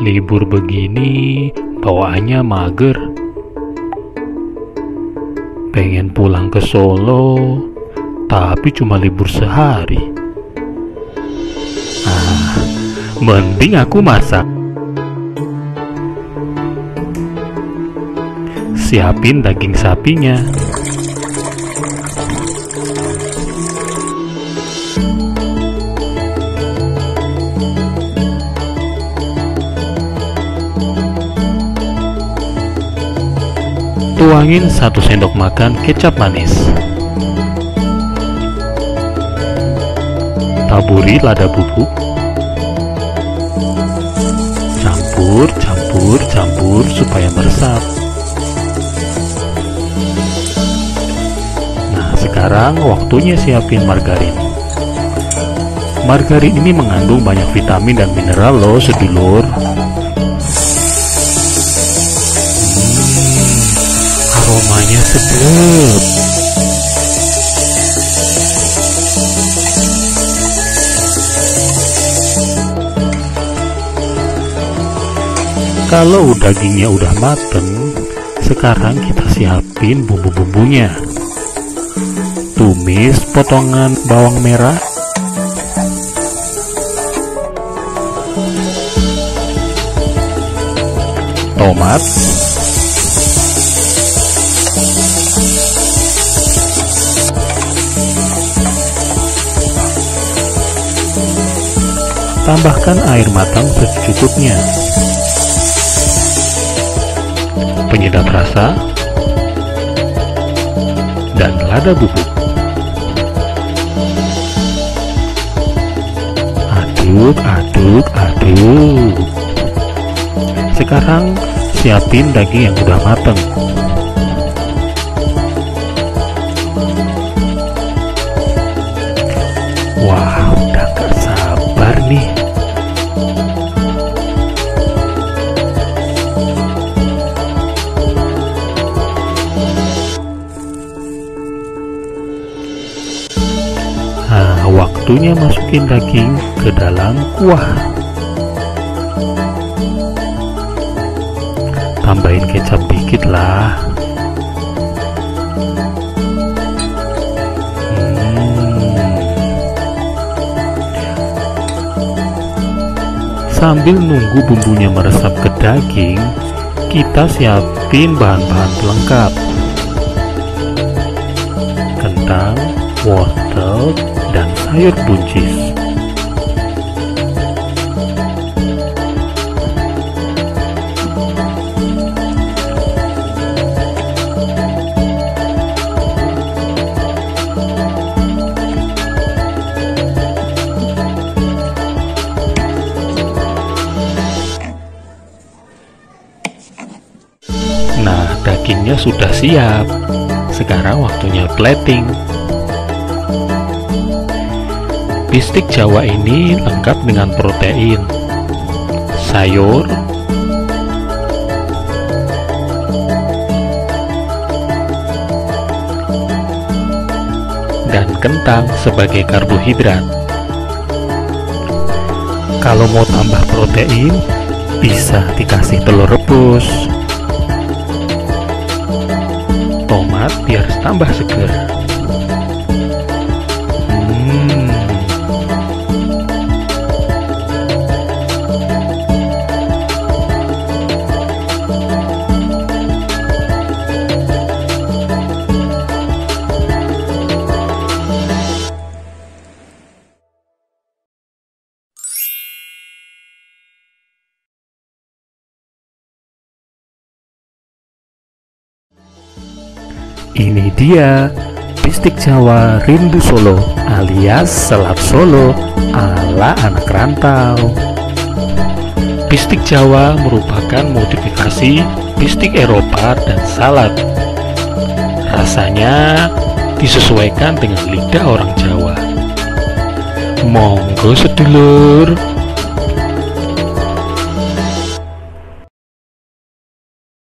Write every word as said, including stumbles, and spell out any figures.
Libur begini bawaannya mager. Pengen pulang ke Solo, tapi cuma libur sehari. Ah, mending aku masak. Siapin daging sapinya. Tuangin satu sendok makan kecap manis. Taburi lada bubuk. Campur, campur, campur supaya meresap. Nah, sekarang waktunya siapin margarin. Margarin ini mengandung banyak vitamin dan mineral loh, sedulur. Aromanya sedap. Kalau dagingnya udah mateng, sekarang kita siapin bumbu-bumbunya. Tumis potongan bawang merah, tomat, tambahkan air matang secukupnya, penyedap rasa, dan lada bubuk. Aduk, aduk, aduk. Sekarang siapin daging yang udah mateng. Wah, udah gak sabar nih. Nah, waktunya masukin daging ke dalam kuah. Tambahin kecap dikit lah. Hmm. Sambil nunggu bumbunya meresap ke daging, kita siapin bahan-bahan pelengkap. Kentang, wortel, dan sayur buncis. Nah, dagingnya sudah siap. Sekarang waktunya plating. Bistik Jawa ini lengkap dengan protein, sayur, dan kentang sebagai karbohidrat. Kalau mau tambah protein, bisa dikasih telur rebus, tomat biar tambah seger. Hmm. Ini dia bistik Jawa rindu Solo alias selat Solo ala anak rantau. Bistik Jawa merupakan modifikasi bistik Eropa dan salad. Rasanya disesuaikan dengan lidah orang Jawa. Monggo sedulur.